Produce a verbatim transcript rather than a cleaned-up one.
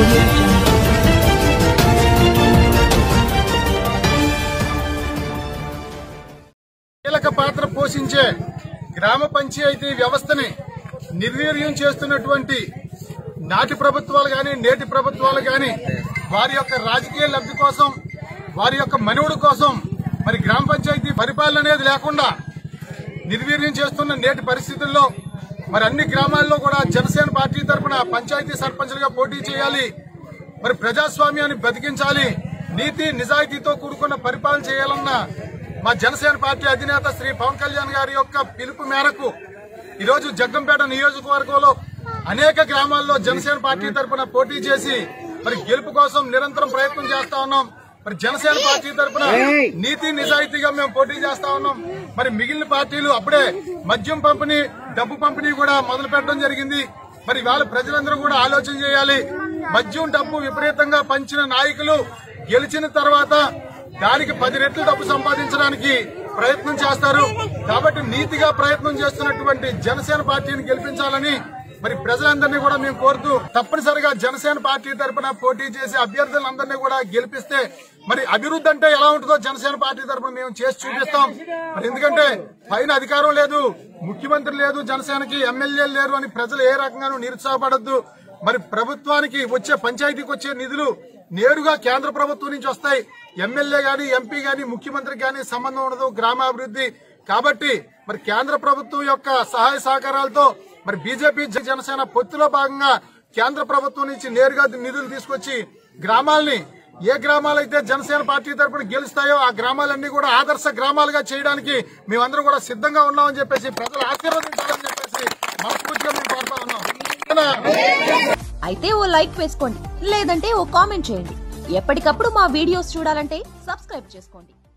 కీలక పాత్ర పోషించే గ్రామ పంచాయతీ వ్యవస్థని నిర్వీర్యం చేస్తున్నటువంటి నాటి ప్రభుత్వాలు గాని నేటి ప్రభుత్వాలు గాని వారి యొక్క రాజకీయ లబ్ధి కోసం వారి యొక్క మనుగడ కోసం మరి గ్రామ పంచాయతీ పరిపాలన అనేది లేకుండా నిర్వీర్యం చేస్తున్న నేటి పరిస్థితుల్లో మరి అన్ని గ్రామాల్లో కూడా జనసేన పార్టీ తరఫున పంచాయతీ సర్పంచులుగా పోటీ చేయాలి, మరి ప్రజాస్వామ్యాన్ని బతికించాలి, నీతి నిజాయితీతో కూడుకున్న పరిపాలన చేయాలన్న మా జనసేన పార్టీ అధినేత శ్రీ పవన్ కళ్యాణ్ గారి యొక్క పిలుపు మేరకు ఈరోజు జగ్గంపేట నియోజకవర్గంలో అనేక గ్రామాల్లో జనసేన పార్టీ తరఫున పోటీ చేసి మరి గెలుపు కోసం నిరంతరం ప్రయత్నం చేస్తా ఉన్నాం. మరి జనసేన పార్టీ తరఫున నీతి నిజాయితీగా మేము పోటీ చేస్తా ఉన్నాం. మరి మిగిలిన పార్టీలు అప్పుడే మద్యం పంపిణీ డబ్బు పంపిణీ కూడా మొదలు పెట్టడం జరిగింది. మరి వాళ్ళ ప్రజలందరూ కూడా ఆలోచన చేయాలి. మద్యం డబ్బు విపరీతంగా పంచిన నాయకులు గెలిచిన తర్వాత దానికి పది రెట్లు డబ్బు సంపాదించడానికి ప్రయత్నం చేస్తారు. కాబట్టి నీతిగా ప్రయత్నం చేస్తున్నటువంటి జనసేన పార్టీని గెలిపించాలని మరి ప్రజలందరినీ కూడా మేము కోరుతూ తప్పనిసరిగా జనసేన పార్టీ తరఫున పోటీ చేసే అభ్యర్థులందరినీ కూడా గెలిపిస్తే మరి అభివృద్ధి అంటే ఎలా ఉంటుందో జనసేన పార్టీ తరఫున మేము చేసి చూపిస్తాం. మరి ఎందుకంటే పైన అధికారం లేదు, ముఖ్యమంత్రి లేదు, జనసేనకి ఎమ్మెల్యేలు లేరు అని ప్రజలు ఏ రకంగానూ నిరుత్సాహపడద్దు. మరి ప్రభుత్వానికి వచ్చే పంచాయతీకి వచ్చే నిధులు నేరుగా కేంద్ర ప్రభుత్వం నుంచి వస్తాయి. ఎమ్మెల్యే గాని ఎంపీ గాని ముఖ్యమంత్రికి గాని సంబంధం ఉండదు గ్రామాభివృద్ధి. కాబట్టి మరి కేంద్ర ప్రభుత్వం యొక్క సహాయ సహకారాలతో మరి బీజేపీ జనసేన పొత్తులో భాగంగా కేంద్ర ప్రభుత్వం నుంచి నేరుగా నిధులు తీసుకొచ్చి గ్రామాలని ఏ గ్రామాలైతే జనసేన పార్టీ తరఫున గెలుస్తాయో ఆ గ్రామాలన్నీ కూడా ఆదర్శ గ్రామాలుగా చేయడానికి మేమందరం కూడా సిద్ధంగా ఉన్నామని చెప్పేసి ప్రజలు ఆశీర్వదించాలని చెప్పేసి మనస్ఫూర్తిగా మేము కోరుతా ఉన్నాం. అయితే ఓ లైక్ వేసుకోండి, లేదంటే ఓ కామెంట్ చేయండి. ఎప్పటికప్పుడు మా వీడియోస్ చూడాలంటే సబ్స్క్రైబ్ చేసుకోండి.